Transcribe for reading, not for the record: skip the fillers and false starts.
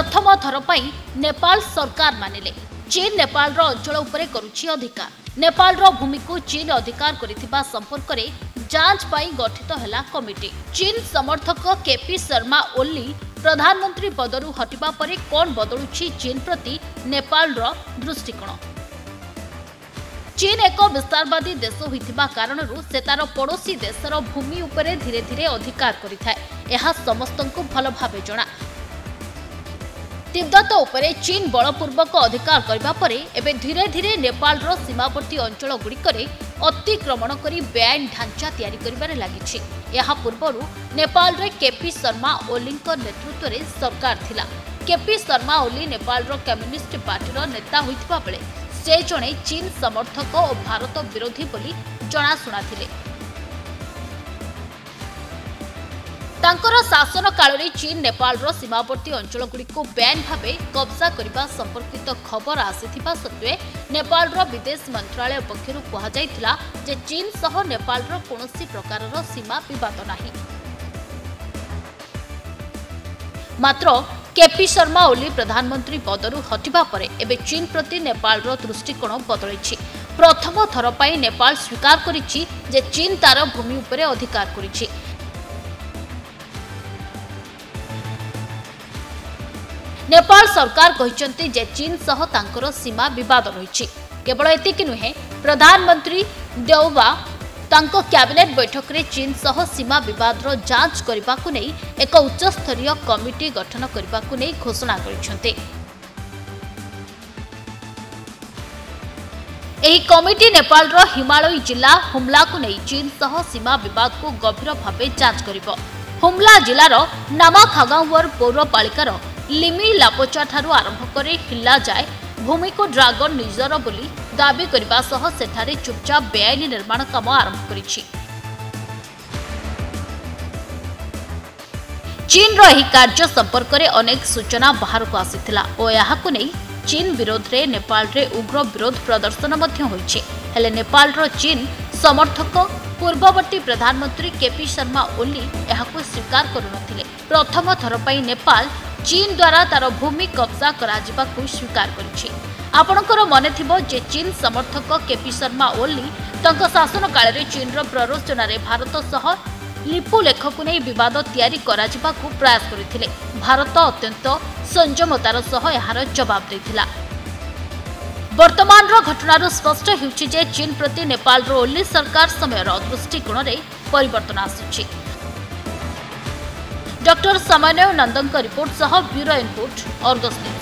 प्रथम थर पई नेपाल सरकार मानिले चीन नेपाल रो अंचल उपरे करूछि अधिकार। नेपाल रो भूमि को चीन अधिकार करिथिबा संपर्क रे जांच पाई गठित हैला कमिटी। चीन समर्थक केपी शर्मा ओली प्रधानमंत्री पदरु हटिबा परे कोन बदलुछि चीन प्रति नेपाल रो दृष्टिकोण। चीन एक विस्तारवादी देश होइथिबा कारणरू से तार पड़ोसी देशर भूमि उपरे धीरे धीरे अधिकार करिथाय। एहा समस्तंकु भल भाबे जणा। तिब्बत उपरे चीन बलपूर्वक अधिकार करबा परे एबे धीरे धीरे नेपाल रो सीमावर्ती अंचल गुड़िकरे अतिक्रमण करी बेआईन ढांचा तैयारी करिबारे लागिछि। एहा पूर्वरु नेपाल रे केपी शर्मा ओलीଙ୍କ नेतृत्व रे सरकार थिला। केपी शर्मा ओली नेपाल रो कम्युनिस्ट पार्टी रो नेता होइथिबा बेले से जणे चीन समर्थक और भारत विरोधी बोली जनाशुना थिले। तांकर शासन काल रे चीन नेपाल रो सीमावर्ती अंचल गुडी को बैन भाबे कब्जा करबा संपर्कित खबर आसीथिबा सत्वे नेपाल रो विदेश मंत्रालय पक्षरु कहा जायतिला जे चीन सह नेपाल रो कोनोसी प्रकार रो सीमा विवाद नाही। मात्र केपी शर्मा ओली प्रधानमंत्री पदरु हटिबा परे एबे चीन प्रति नेपाल रो दृष्टिकोण बदलैछि। प्रथम थर पई नेपाल स्वीकार करिछि जे चीन तार भूमि उपरे अधिकार करिछि। नेपाल सरकार कहिसंती जे चीन सह तांकर सीमा विवाद रहिछि। केवल एतिकि नुहे प्रधानमंत्री देउबा तांको कैबिनेट बैठक रे चीन सह सीमा विवाद रो जांच करबा को नै एक उच्च स्तरीय कमिटी गठन करबा को नै घोषणा करिसंती। एही कमिटी नेपाल रो हिमालय जिला हुमला को नै चीन सह सीमा विवाद को गभीर भाबे जांच करिवो। हुमला जिला रो नामाखागांवर पौरपालिका रो लिमी लापोचा ठारू आरंभ करे हिल्ला जाए भूमि को ड्रागन निजर बोली दाबी करबा सह सेठारे चुपचाप बेआईन निर्माण काम आरंभ करिछि। चीन रो एही कार्य संपर्क रे अनेक सूचना बाहर को आसीथिला ओ याहाकु नै चीन विरोध रे नेपाल रे उग्र विरोध प्रदर्शन मध्य होइछि। हेले नेपाल रो चीन समर्थक पूर्ववर्ती प्रधानमंत्री केपी शर्मा ओली याहाकु स्वीकार करुनथिले। प्रथम थर पई नेपाल चीन द्वारा तार भूमि कब्जा कराजिबा को स्वीकार करिछि। आपणकर मने थिबो जे चीन समर्थक केपी शर्मा ओली तंक शासन काल रे चीन रो प्ररोचना रे भारत सह लिपु लेखक नै विवाद तैयारी कराजिबा को प्रयास करिथिले। भारत अत्यंत संयमतार सह यार जवाब दैथिला। वर्तमान रो घटनारू स्पष्ट हेउछि जे चीन प्रति नेपाल रो ओली सरकार समय रो दृष्टिकोण रे परिवर्तन आसुछि। डॉक्टर समन्वय नंदन रिपोर्ट सह ब्यूरो इनपुट अर्गस।